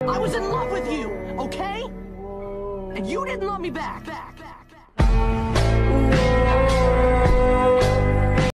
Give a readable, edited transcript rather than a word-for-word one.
I was in love with you, okay? And you didn't love me back.